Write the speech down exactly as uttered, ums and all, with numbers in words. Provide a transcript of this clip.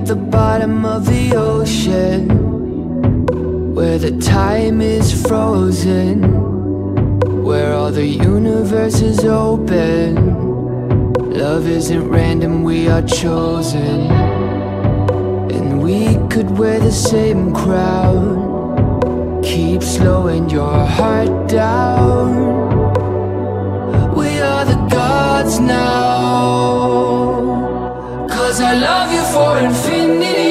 the bottom of the ocean, where the time is frozen, where all the universe is open. Love isn't random, we are chosen. And we could wear the same crown. Keep slowing your heart down. We are the gods now, 'cause I love you for infinity.